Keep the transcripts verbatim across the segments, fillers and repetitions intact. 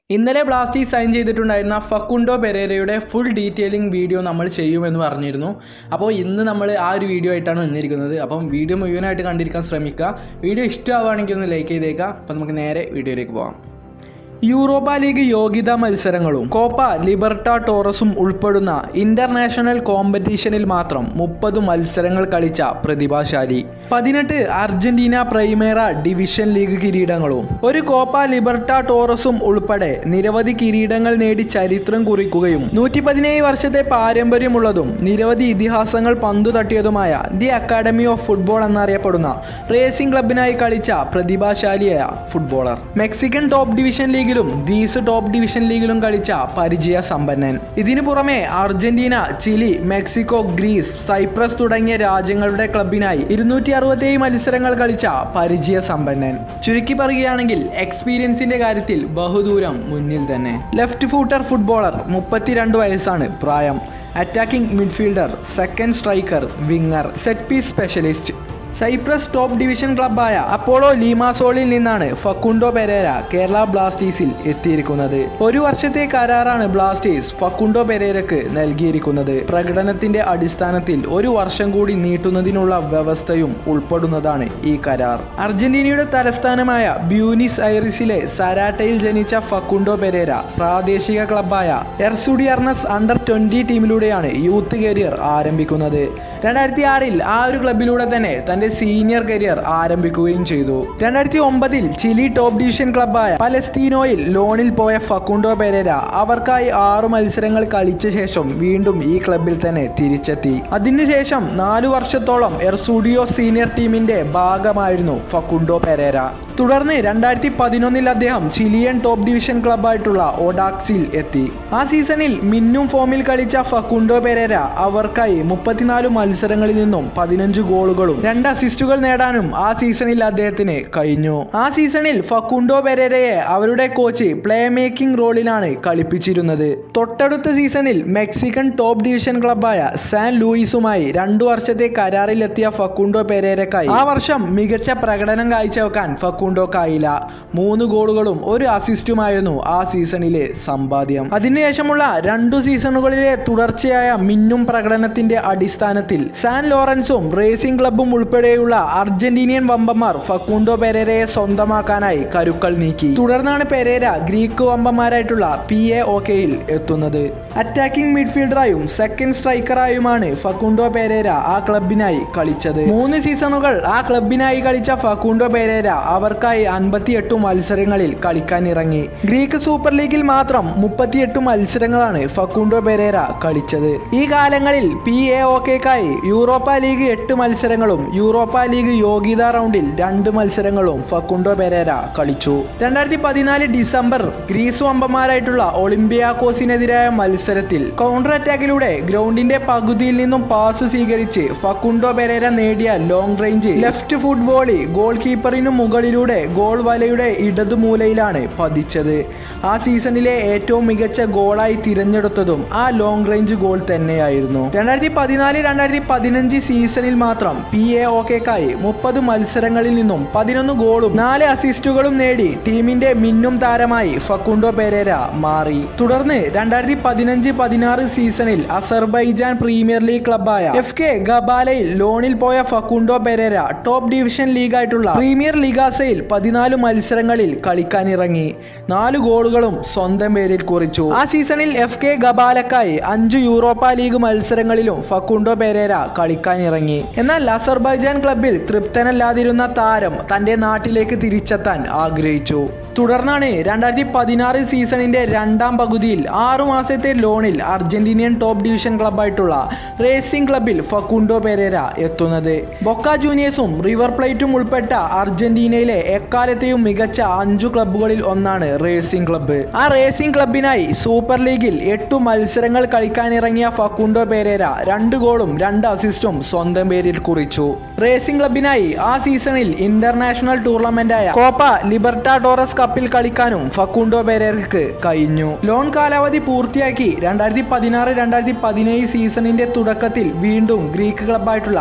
ഇന്നലെ Blasters sign ചെയ്തിട്ടുണ്ടായിരുന്ന Facundo പെരേരയുടെ ഫുൾ ഡീറ്റെയിലിംഗ് വീഡിയോ നമ്മൾ ചെയ്യുമെന്ന് പറഞ്ഞിരുന്നു. അപ്പോൾ ഇന്ന് നമ്മൾ ആ ഒരു വീഡിയോ ആയിട്ടാണ് നിന്നിരിക്കുന്നത്. അപ്പം വീഡിയോ മുഴുവനായിട്ട് കണ്ടിരിക്കാൻ ശ്രമിക്കുക. വീഡിയോ ഇഷ്ടമാവുകയാണെങ്കിൽ ഒന്ന് ലൈക്ക് ചെയ്തേക്കുക. അപ്പോൾ നമുക്ക് നേരെ വീഡിയോയിലേക്ക് പോകാം. യൂറോപ്പ ലീഗ് യോഗ്യതാ മത്സരങ്ങളും കോപ്പ ലിബർട്ടാടോറസും ഉൾപ്പെടുന്ന ഇന്റർനാഷണൽ കോമ്പറ്റീഷനിൽ മാത്രം മുപ്പത് മത്സരങ്ങൾ കളിച്ച പ്രതിഭാശാലി. പതിനെട്ട് അർജന്റീന പ്രൈമേറ ഡിവിഷൻ ലീഗ് കിരീടങ്ങളും ഒരു കോപ്പ ലിബർട്ടാടോറസും ഉൾപ്പെടെ നിരവധി കിരീടങ്ങൾ നേടി ചരിത്രം കുറിക്കുകയും നൂറ്റി പതിനേഴ് വർഷത്തെ പാരമ്പര്യമുള്ളതും നിരവധി ഇതിഹാസങ്ങൾ പന്തു തട്ടിയതുമായ ദി അക്കാഡമി ഓഫ് ഫുട്ബോൾ എന്നറിയപ്പെടുന്ന റേസിംഗ് ക്ലബിനായി കളിച്ച പ്രതിഭാശാലിയായ footballer. Mexican top division league Greece top division ലീഗിലും കളിച്ച പരിചയ സമ്പന്നൻ. ഇതിനു പുറമെ Argentina, Chile, Mexico, Greece, Cyprus തുടങ്ങിയ രാജ്യങ്ങളുടെ ക്ലബിനായി ഇരുന്നൂറ്റി അറുപത്തിയേഴ് മത്സരങ്ങൾ കളിച്ച പരിചയ സമ്പന്നൻ. ചുരുക്കി പറയുകയാണെങ്കിൽ എക്സ്പീരിയൻസിന്റെ കാര്യത്തിൽ ബഹുദൂരം മുന്നിൽ തന്നെ. ലെഫ്റ്റ് ഫൂട്ടർ ഫുട്ബോളർ, മുപ്പത്തിരണ്ട് വയസ്സാണ് പ്രായം. Attacking midfielder, second striker, winger, set piece specialist. Cyprus top division ക്ലബ്ബായ അപ്പോളോ ലീമാസോളിൽ നിന്നാണ് ഫക്കുണ്ടോ പെരേര കേരള ബ്ലാസ്റ്റേഴ്സിൽ എത്തിയിരിക്കുന്നത്. ഒരു വർഷത്തെ കരാറാണ് ബ്ലാസ്റ്റേഴ്സ് ഫക്കുണ്ടോ പെരേരക്ക് നൽകിയിരിക്കുന്നത്. പ്രകടനത്തിന്റെ അടിസ്ഥാനത്തിൽ ഒരു വർഷം കൂടി നീട്ടുന്നതിനുള്ള വ്യവസ്ഥയും ഉൾപ്പെടുന്നതാണ് ഈ കരാർ. അർജന്റീനയുടെ തലസ്ഥാനമായ ബ്യൂണിസ് ഐറിസിലെ സരാട്ടയിൽ ജനിച്ച ഫക്കുണ്ടോ പെരേര പ്രാദേശിക ക്ലബ്ബായ എർസുഡിയർണസ് അണ്ടർ ട്വന്റി ടീമിലൂടെയാണ് യൂത്ത് കരിയർ ആരംഭിക്കുന്നത്. രണ്ടായിരത്തി ആറിൽ ആ ഒരു ക്ലബിലൂടെ തന്നെ തന്റെ സീനിയർ കരിയർ ആരംഭിക്കുകയും ചെയ്തു. രണ്ടായിരത്തി ഒമ്പതിൽ ചിലി ടോപ്പ് ഡിവിഷൻ ക്ലബ്ബായ പലസ്തീനോയിൽ ലോണിൽ പോയ ഫക്കുണ്ടോ പെരേര അവർക്കായി ആറു മത്സരങ്ങൾ കളിച്ച ശേഷം വീണ്ടും ഈ ക്ലബിൽ തന്നെ തിരിച്ചെത്തി. അതിനുശേഷം നാലു വർഷത്തോളം എർസുഡിയോ സീനിയർ ടീമിന്റെ ഭാഗമായിരുന്നു ഫക്കുണ്ടോ പെരേര. തുടർന്ന് രണ്ടായിരത്തി പതിനൊന്നിൽ അദ്ദേഹം ചിലിയൻ ടോപ്പ് ഡിവിഷൻ ക്ലബ്ബായിട്ടുള്ള ഓഡാക്സിൽ എത്തി. ആ സീസണിൽ മിന്നും ഫോമിൽ കളിച്ച ഫക്കുണ്ടോ പെരേര അവർക്കായി മുപ്പത്തിനാല് മത്സരങ്ങളിൽ നിന്നും പതിനഞ്ച് ഗോളുകളും രണ്ട് അസിസ്റ്റുകൾ നേടാനും ആ സീസണിൽ അദ്ദേഹത്തിന് കഴിഞ്ഞു. ആ സീസണിൽ ഫക്കുണ്ടോ പെരേരയെ അവരുടെ കോച്ച് പ്ലേ മേക്കിംഗ് റോളിലാണ് കളിപ്പിച്ചിരുന്നത്. തൊട്ടടുത്ത സീസണിൽ മെക്സിക്കൻ ടോപ്പ് ഡിവിഷൻ ക്ലബ്ബായ സാൻ ലൂയിസുമായി രണ്ടു വർഷത്തെ കരാറിലെത്തിയ ഫക്കുണ്ടോ പെരേരക്കായി ആ വർഷം മികച്ച പ്രകടനം കാഴ്ചവെക്കാൻ ഫക്കുണ്ടോക്കായില്ല. മൂന്ന് ഗോളുകളും ഒരു അസിസ്റ്റുമായിരുന്നു ആ സീസണിലെ സമ്പാദ്യം. അതിനുശേഷമുള്ള രണ്ടു സീസണുകളിലെ തുടർച്ചയായ മിന്നും പ്രകടനത്തിന്റെ അടിസ്ഥാനത്തിൽ സാൻ ലോറൻസും റേസിംഗ് ക്ലബും ഉൾപ്പെടെയുള്ള അർജന്റീനിയൻ വമ്പന്മാർ ഫക്കുണ്ടോ പെരേരയെ സ്വന്തമാക്കാനായി കരുക്കൾ നീക്കി. തുടർന്നാണ് പെരേര ഗ്രീക്ക് വമ്പന്മാരായിട്ടുള്ള പി എ ഒകെയിൽ എത്തുന്നത്. അറ്റാക്കിംഗ് മിഡ്ഫീൽഡറായും സെക്കൻഡ് സ്ട്രൈക്കറായുമാണ് ഫക്കുണ്ടോ പെരേര ആ ക്ലബിനായി കളിച്ചത്. മൂന്ന് സീസണുകൾ ആ ക്ലബിനായി കളിച്ച ഫക്കുണ്ടോ പെരേര അവർക്കായി അൻപത്തിയെട്ട് മത്സരങ്ങളിൽ കളിക്കാൻ ഇറങ്ങി. ഗ്രീക്ക് സൂപ്പർ ലീഗിൽ മാത്രം മുപ്പത്തിയെട്ട് മത്സരങ്ങളാണ് ഫക്കുണ്ടോ പെരേര കളിച്ചത്. ഈ കാലങ്ങളിൽ പി എ ഒകെക്കായി യൂറോപ്പ ലീഗ് എട്ട് മത്സരങ്ങളും യൂറോപ്പ ലീഗ് യോഗ്യതാ റൗണ്ടിൽ രണ്ട് മത്സരങ്ങളും ഫക്കുണ്ടോ പെരേര കളിച്ചു. രണ്ടായിരത്തി പതിനാല് ഡിസംബർ ഗ്രീസ് വമ്പന്മാരായിട്ടുള്ള ഒളിമ്പിയാക്കോസിനെതിരായ മത്സരത്തിൽ കൗണ്ടർ അറ്റാക്കിലൂടെ ഗ്രൗണ്ടിന്റെ പകുതിയിൽ നിന്നും പാസ് സ്വീകരിച്ച് ഫക്കുണ്ടോ പെരേര നേടിയ long range left foot volley goal കീപ്പറിനു മുകളിലൂടെ ഗോൾ വലയുടെ ഇടതുമൂലയിലാണ് പതിച്ചത്. ആ സീസണിലെ ഏറ്റവും മികച്ച ഗോളായി തിരഞ്ഞെടുത്തതും ആ ലോങ് റേഞ്ച് ഗോൾ തന്നെയായിരുന്നു. രണ്ടായിരത്തി പതിനാല് രണ്ടായിരത്തി പതിനഞ്ച് സീസണിൽ മാത്രം പി എ ഒകെക്കായി മുപ്പത് മത്സരങ്ങളിൽ നിന്നും പതിനൊന്ന് ഗോളും നാല് അസിസ്റ്റുകളും നേടി ടീമിന്റെ മിന്നും താരമായി ഫക്കുണ്ടോ പെരേര മാറി. തുടർന്ന് രണ്ടായിരത്തി പതിനഞ്ച് പതിനാറ് സീസണിൽ അസർബൈജാൻ പ്രീമിയർ ലീഗ് ക്ലബ്ബായ എഫ് കെ ഗബാലയിൽ ലോണിൽ പോയ ഫക്കുണ്ടോ പെരേര ടോപ്പ് ഡിവിഷൻ ലീഗായിട്ടുള്ള പ്രീമിയർ ലീഗാസയിൽ പതിനാല് മത്സരങ്ങളിൽ കളിക്കാനിറങ്ങി. നാല് ഗോളുകളും സ്വന്തം പേരിൽ കുറിച്ചു. ആ സീസണിൽ എഫ് കെ ഗബാലക്കായി അഞ്ച് യൂറോപ്പ ലീഗ് മത്സരങ്ങളിലും ഫക്കുണ്ടോ പെരേര കളിക്കാനിറങ്ങി. എന്നാൽ അസർബൈജാൻ ക്ലബിൽ തൃപ്തനല്ലാതിരുന്ന താരം തന്റെ നാട്ടിലേക്ക് തിരിച്ചെത്താൻ ആഗ്രഹിച്ചു. തുടർന്നാണ് രണ്ടായിരത്തി പതിനാറ് സീസണിന്റെ രണ്ടാം പകുതിയിൽ ആറു മാസത്തെ ലോണിൽ അർജന്റീനിയൻ ടോപ്പ് ഡിവിഷൻ ക്ലബ്ബായിട്ടുള്ള റേസിംഗ് ക്ലബിൽ ഫക്കുണ്ടോ പെരേര എത്തുന്നത്. ബൊക്ക ജൂനിയേഴ്സും റിവർ പ്ലേറ്റും ഉൾപ്പെട്ട അർജന്റീനയിലെ എക്കാലത്തെയും മികച്ച അഞ്ചു ക്ലബ്ബുകളിൽ ഒന്നാണ് റേസിംഗ് ക്ലബ്ബ്. ആ റേസിംഗ് ക്ലബിനായി സൂപ്പർ ലീഗിൽ എട്ടു മത്സരങ്ങൾ കളിക്കാനിറങ്ങിയ ഫക്കുണ്ടോ പെരേര രണ്ട് ഗോളും രണ്ട് അസിസ്റ്റും സ്വന്തം പേരിൽ കുറിച്ചു. റേസിംഗ് ക്ലബിനായി ആ സീസണിൽ ഇന്റർനാഷണൽ ടൂർണമെന്റായ കോപ്പ ലിബർട്ടാടോറസ് കപ്പിൽ കളിക്കാനും ഫക്കുണ്ടോ പെരേരക്ക് കഴിഞ്ഞു. ലോൺ കാലാവധി പൂർത്തിയാക്കി രണ്ടായിരത്തി പതിനാറ് രണ്ടായിരത്തി പതിനേഴ് സീസണിന്റെ തുടക്കത്തിൽ വീണ്ടും ഗ്രീക്ക് ക്ലബ്ബായിട്ടുള്ള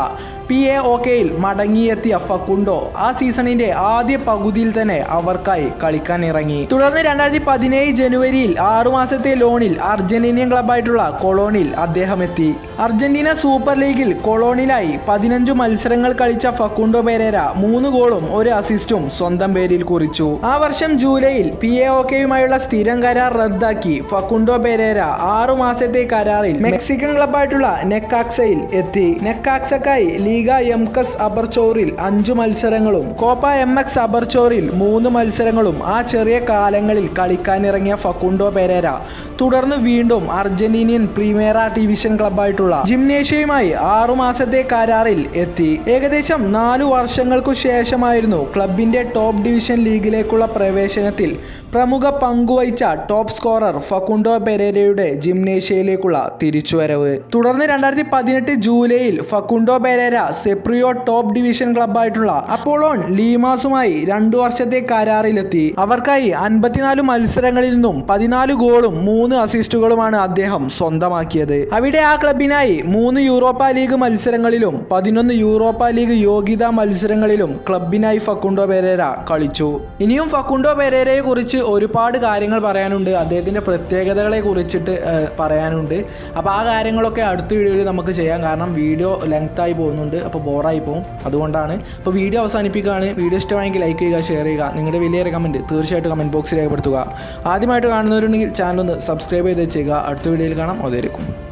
പി എ ഒക്കെയിൽ മടങ്ങിയെത്തിയ ഫക്കുണ്ടോ ആ സീസണിന്റെ ആദ്യ പകുതിയിൽ തന്നെ അവർക്കായി കളിക്കാൻ ഇറങ്ങി. തുടർന്ന് രണ്ടായിരത്തി പതിനേഴ് ജനുവരിയിൽ ആറുമാസത്തെ ലോണിൽ അർജന്റീനിയൻ ക്ലബായിട്ടുള്ള കൊളോണിൽ അദ്ദേഹം എത്തി. അർജന്റീന സൂപ്പർ ലീഗിൽ കൊളോണിലായി പതിനഞ്ചു മത്സരങ്ങൾ കളിച്ച ഫക്കുണ്ടോ പെരേര മൂന്ന് ഗോളും ഒരു അസിസ്റ്റും സ്വന്തം പേരിൽ കുറിച്ചു. ആ വർഷം ജൂലൈയിൽ പി എ ഒക്കെയുമായുള്ള സ്ഥിരം കരാർ റദ്ദാക്കി ഫക്കുണ്ടോ പെരേര ആറു മാസത്തെ കരാറിൽ മെക്സിക്കൻ ക്ലബായിട്ടുള്ള നെക്കാക്സയിൽ എത്തി. നെക്കാക്സക്കായി ലീഗ എം എക്സ് അബർച്ചോറിൽ അഞ്ചു മത്സരങ്ങളും കോപ്പ എം എക്സ് അബർച്ചോറിൽ മൂന്ന് മത്സരങ്ങളും ആ ചെറിയ കാലങ്ങളിൽ കളിക്കാനിറങ്ങിയ ഫക്കുണ്ടോ പെരേര തുടർന്ന് വീണ്ടും അർജന്റീനിയൻ പ്രീമിയറ ഡിവിഷൻ ക്ലബായിട്ടുള്ള ജിംനേഷ്യയുമായി ആറു മാസത്തെ കരാറിൽ എത്തി. ഏകദേശം നാലു വർഷങ്ങൾക്കു ശേഷമായിരുന്നു ക്ലബിന്റെ ടോപ്പ് ഡിവിഷൻ ലീഗിലേക്കുള്ള പ്രവേശനത്തിൽ പ്രമുഖ പങ്കുവഹിച്ച ടോപ്പ് സ്കോറർ ഫക്കുണ്ടോ പെരേരയുടെ ജിംനേഷ്യയിലേക്കുള്ള തിരിച്ചുവരവ്. തുടർന്ന് രണ്ടായിരത്തി പതിനെട്ട് ജൂലൈയിൽ Facundo Pereira Cypriot top division ക്ലബായിട്ടുള്ള അപ്പോളോൺ ലീമാസുമായി രണ്ടു വർഷത്തെ കരാറിലെത്തി. അവർക്കായി അൻപത്തിനാല് മത്സരങ്ങളിൽ നിന്നും പതിനാല് ഗോളും മൂന്ന് അസിസ്റ്റുകളുമാണ് അദ്ദേഹം സ്വന്തമാക്കിയത്. അവിടെ ആ ക്ലബിനായി മൂന്ന് യൂറോപ്പ ലീഗ് മത്സരങ്ങളിലും പതിനൊന്ന് യൂറോപ്പ ലീഗ് യോഗ്യതാ മത്സരങ്ങളിലും ക്ലബിനായി ഫക്കുണ്ടോ പെരേര കളിച്ചു. ഇനിയും ഫക്കുണ്ടോ പെരേരയെ കുറിച്ച് ഒരുപാട് കാര്യങ്ങൾ പറയാനുണ്ട്, അദ്ദേഹത്തിൻ്റെ പ്രത്യേകതകളെ കുറിച്ചിട്ട് പറയാനുണ്ട്. അപ്പോൾ ആ കാര്യങ്ങളൊക്കെ അടുത്ത വീഡിയോയിൽ നമുക്ക് ചെയ്യാം. കാരണം വീഡിയോ ലെങ്തായി പോകുന്നുണ്ട്, അപ്പോൾ ബോറായി പോകും. അതുകൊണ്ടാണ് അപ്പോൾ വീഡിയോ അവസാനിപ്പിക്കുകയാണ്. വീഡിയോ ഇഷ്ടമായെങ്കിൽ ലൈക്ക് ചെയ്യുക, ഷെയർ ചെയ്യുക. നിങ്ങളുടെ വലിയൊരു കമൻറ്റ് തീർച്ചയായിട്ടും കമൻറ്റ് ബോക്സിൽ രേഖപ്പെടുത്തുക. ആദ്യമായിട്ട് കാണുന്നവരുണ്ടെങ്കിൽ ചാനൽ ഒന്ന് സബ്സ്ക്രൈബ് ചെയ്ത് ചെയ്യുക. അടുത്ത വീഡിയോയിൽ കാണാം. അതായിരിക്കും.